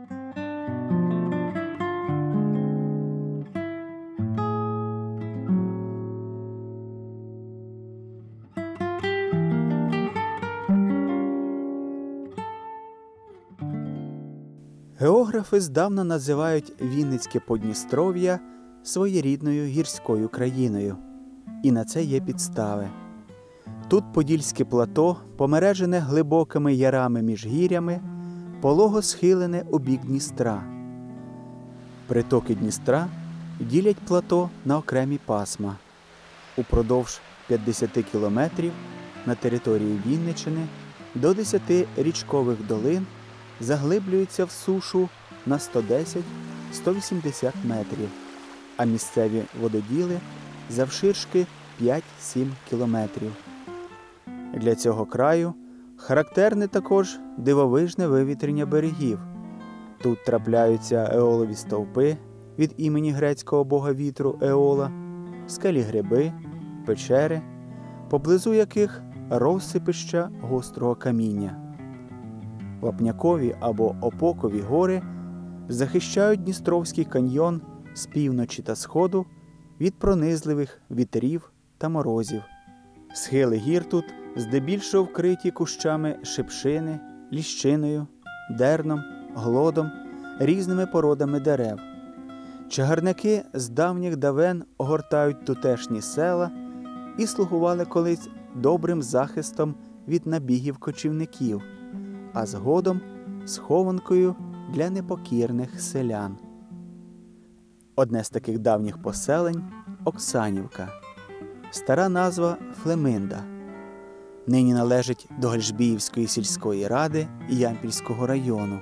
Географи здавна називають Вінницьке Подністров'я своєрідною гірською країною. І на це є підстави. Тут Подільське плато, помережене глибокими ярами між гірями, полого схилене у бік Дністра. Притоки Дністра ділять плато на окремі пасма. Упродовж 50 кілометрів на території Вінниччини до 10 річкових долин заглиблюються в сушу на 110-180 метрів, а місцеві вододіли завширшки 5-7 кілометрів. Для цього краю характерне також дивовижне вивітрення берегів. Тут трапляються еолові стовпи від імені грецького бога вітру Еола, скелі гриби, печери, поблизу яких розсипища гострого каміння. Вапнякові або Опокові гори захищають Дністровський каньйон з півночі та сходу від пронизливих вітрів та морозів. Схили гір тут здебільшого вкриті кущами шипшини, ліщиною, дерном, глодом, різними породами дерев. Чагарники з давніх давен огортають тутешні села і слугували колись добрим захистом від набігів кочівників, а згодом схованкою для непокірних селян. Одне з таких давніх поселень – Оксанівка. Стара назва – Флеминда. Нині належить до Гальжбіївської сільської ради Ямпільського району.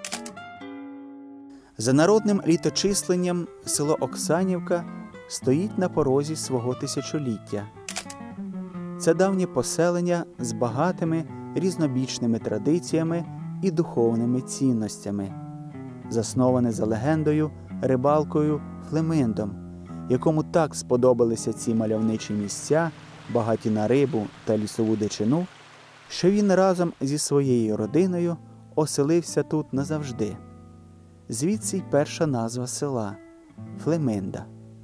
За народним літочисленням село Оксанівка стоїть на порозі свого тисячоліття. Це давнє поселення з багатими різнобічними традиціями і духовними цінностями, засноване за легендою рибалкою Флеминдом, якому так сподобалися ці мальовничі місця, багаті на рибу та лісову дичину, що він разом зі своєю родиною оселився тут назавжди. Звідси й перша назва села – Флеминда.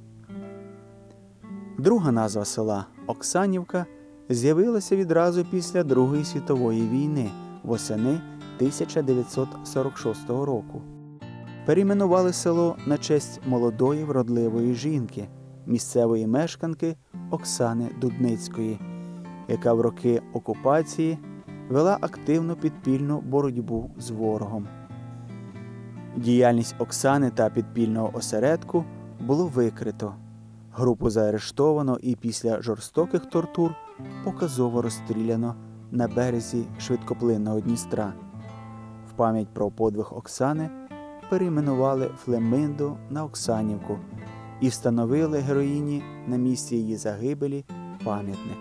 Друга назва села – Оксанівка з'явилася відразу після Другої світової війни восени 1946 року. Перейменували село на честь молодої вродливої жінки, місцевої мешканки Оксани Дудницької, яка в роки окупації вела активну підпільну боротьбу з ворогом. Діяльність Оксани та підпільного осередку було викрито. Групу заарештовано і після жорстоких тортур показово розстріляно на березі швидкоплинного Дністра. В пам'ять про подвиг Оксани перейменували Флеминду на Оксанівку і встановили героїні на місці її загибелі пам'ятник.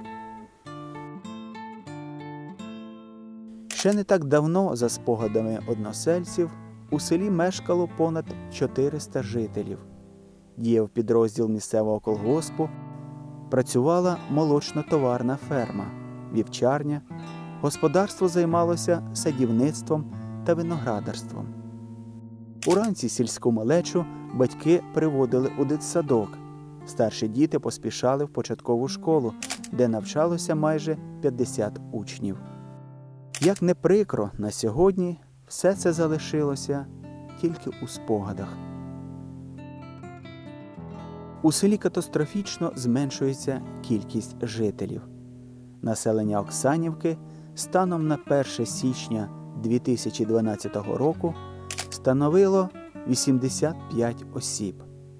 Ще не так давно, за спогадами односельців, у селі мешкало понад 400 жителів. Діяв підрозділ місцевого колгоспу, працювала молочно-товарна ферма, вівчарня, господарство займалося садівництвом та виноградарством. Уранці сільську малечу батьки приводили у дитсадок. Старші діти поспішали в початкову школу, де навчалося майже 50 учнів. Як не прикро, на сьогодні все це залишилося тільки у спогадах. У селі катастрофічно зменшується кількість жителів. Населення Оксанівки станом на 1 січня 2012 року становило 85 осіб.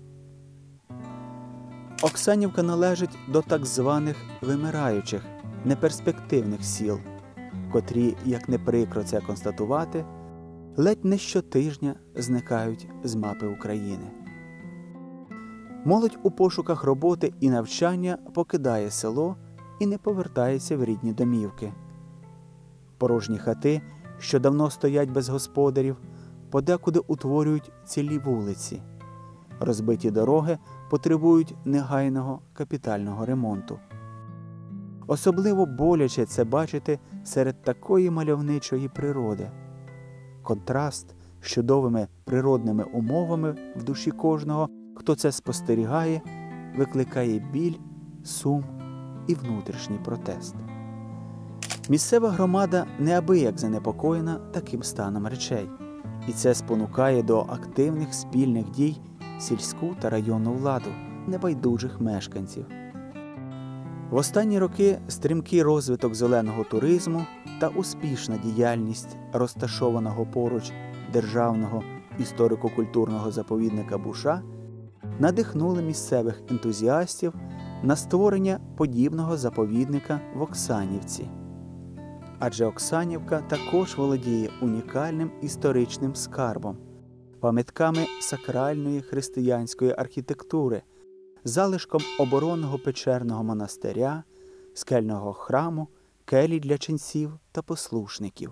Оксанівка належить до так званих вимираючих, неперспективних сіл, котрі, як не прикро це констатувати, ледь не щотижня зникають з мапи України. Молодь у пошуках роботи і навчання покидає село і не повертається в рідні домівки. Порожні хати, що давно стоять без господарів, подекуди утворюють цілі вулиці. Розбиті дороги потребують негайного капітального ремонту. Особливо боляче це бачити серед такої мальовничої природи. Контраст, з чудовими природними умовами в душі кожного, хто це спостерігає, викликає біль, сум і внутрішній протест. Місцева громада неабияк занепокоєна таким станом речей, і це спонукає до активних спільних дій сільську та районну владу, небайдужих мешканців. В останні роки стрімкий розвиток зеленого туризму та успішна діяльність розташованого поруч державного історико-культурного заповідника Буша надихнули місцевих ентузіастів на створення подібного заповідника в Оксанівці. Адже Оксанівка також володіє унікальним історичним скарбом, пам'ятками сакральної християнської архітектури, залишком оборонного печерного монастиря, скельного храму, келій для ченців та послушників.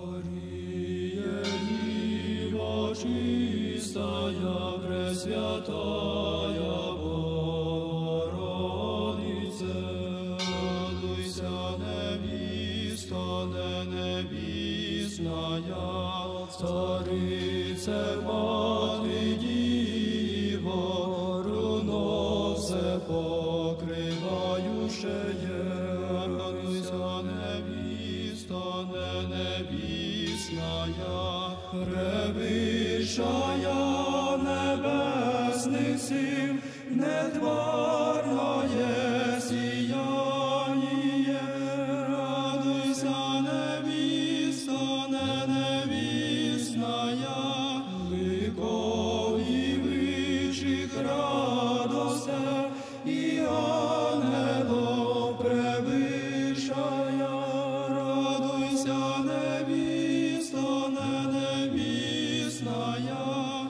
Царице, мати діво, руно все покриваючеє, радуйся, невіста, невісная, превищая небесних сил, нетварное сіяние, радуйся, невіста, ликов і вищих радостей, і ангелов превишая, радуйся, невіста, невісная,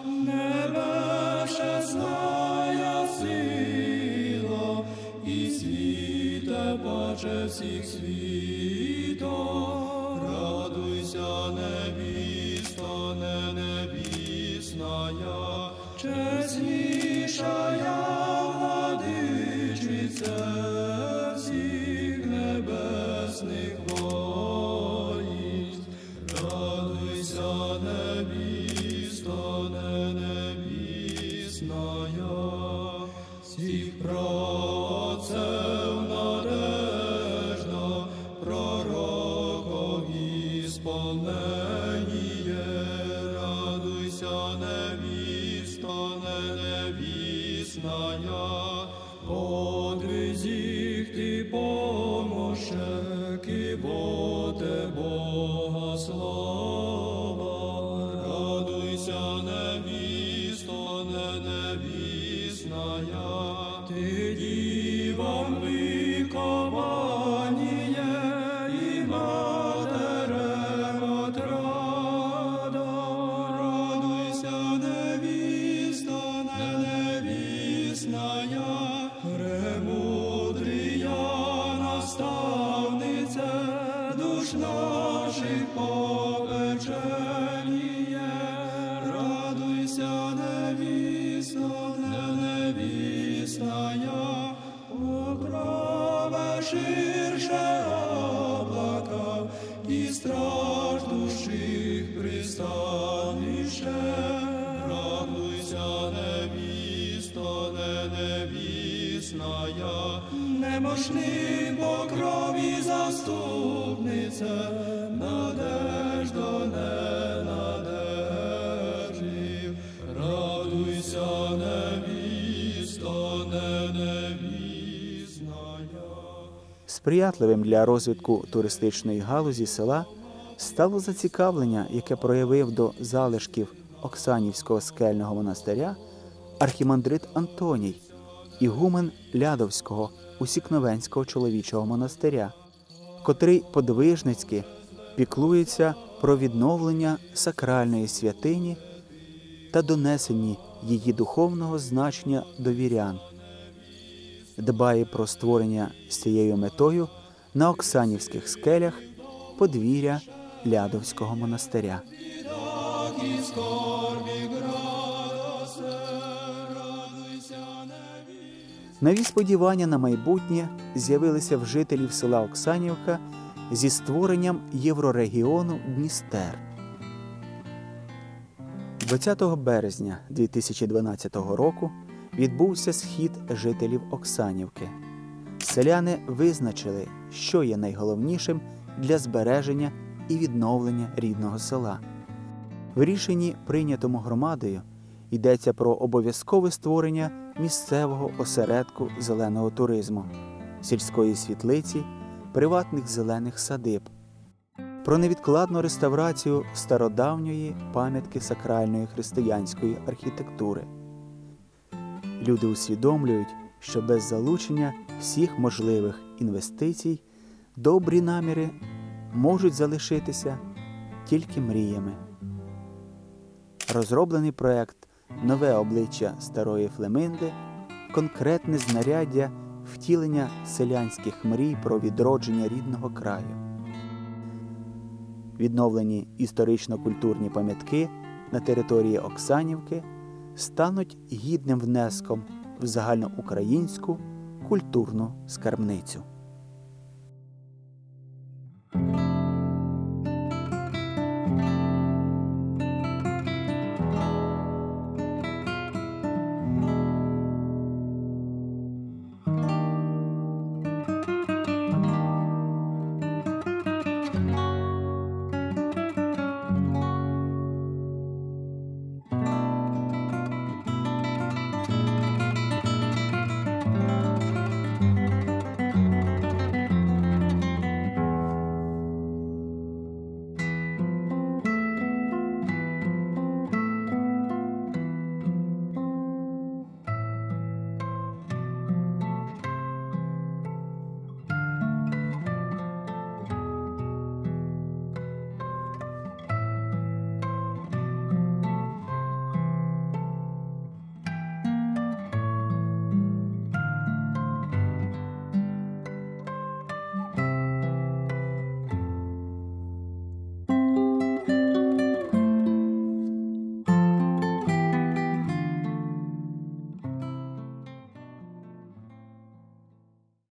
небесная сила, і світе паче всіх світов, радуйся, невіста, невісная, чеснішая владичице всіх небесних воїнств, радуйся, невіста, невісная, всіх працев надежда, пророков ісполненіє, радуйся, невіста, невісная, подвизіх ти помощек, і боте Бога слава, радуйся, невіста, невісная, ти дівам ликованіє, і матерем отрада, радуйся, невіста, невісная, премудрія наставниця, душ наших попеченіє, радуйся, невіста, невісная, покрове ширше облака, і страж душих пристанище, радуйся, невіста, невісная, немощний покрові заступниця, надежда ненадежів, радуйся, невіста, невісная. Сприятливим для розвитку туристичної галузі села стало зацікавлення, яке проявив до залишків Оксанівського скельного монастиря архімандрит Антоній, ігумен Лядовського Усікновенського чоловічого монастиря, котрий подвижницьки піклується про відновлення сакральної святині та донесенні її духовного значення до вірян, дбає про створення з цією метою на Оксанівських скелях подвір'я Лядовського монастиря. Нові сподівання на майбутнє з'явилися в жителів села Оксанівка зі створенням єврорегіону Дністер. 20 березня 2012 року відбувся схід жителів Оксанівки. Селяни визначили, що є найголовнішим для збереження і відновлення рідного села. В рішенні, прийнятому громадою, йдеться про обов'язкове створення місцевого осередку зеленого туризму, сільської світлиці, приватних зелених садиб, про невідкладну реставрацію стародавньої пам'ятки сакральної християнської архітектури. Люди усвідомлюють, що без залучення всіх можливих інвестицій добрі наміри можуть залишитися тільки мріями. Розроблений проект «Нове обличчя Старої Флеминди» – конкретне знаряддя втілення селянських мрій про відродження рідного краю. Відновлені історично-культурні пам'ятки на території Оксанівки стануть гідним внеском в загальноукраїнську культурну скарбницю.